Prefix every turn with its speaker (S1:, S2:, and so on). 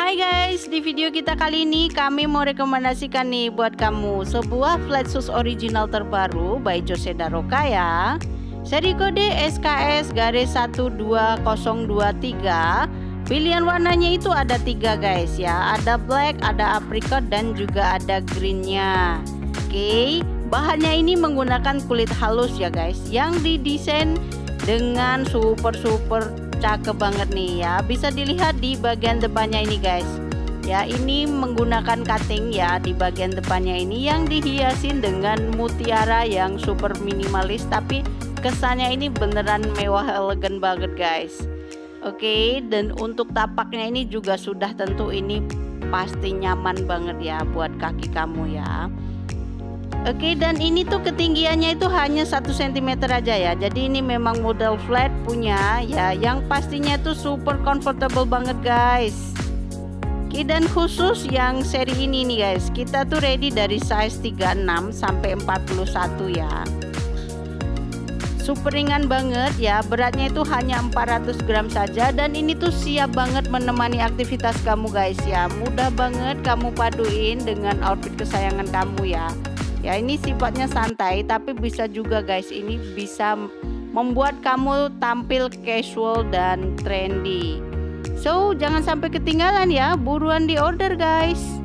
S1: Hai guys, di video kita kali ini kami mau rekomendasikan nih buat kamu sebuah flat shoes original terbaru by Jose Daroca ya. Seri kode SKS garis 12023. Pilihan warnanya itu ada 3 guys ya. Ada black, ada apricot dan juga ada greennya. Oke, bahannya ini menggunakan kulit halus ya guys, yang didesain dengan super cakep banget nih ya. Bisa dilihat di bagian depannya ini guys ya, ini menggunakan cutting ya di bagian depannya ini yang dihiasin dengan mutiara yang super minimalis, tapi kesannya ini beneran mewah elegan banget guys. Oke, dan untuk tapaknya ini juga sudah tentu ini pasti nyaman banget ya buat kaki kamu ya. Oke, dan ini tuh ketinggiannya itu hanya 1 cm aja ya. Jadi ini memang model flat punya ya, yang pastinya tuh super comfortable banget guys. Oke, dan khusus yang seri ini nih guys, kita tuh ready dari size 36 sampai 41 ya. Super ringan banget ya, beratnya itu hanya 400 gram saja, dan ini tuh siap banget menemani aktivitas kamu guys ya. Mudah banget kamu paduin dengan outfit kesayangan kamu ya. Ya, ini sifatnya santai tapi bisa juga guys, ini bisa membuat kamu tampil casual dan trendy. So, jangan sampai ketinggalan ya, buruan di order guys.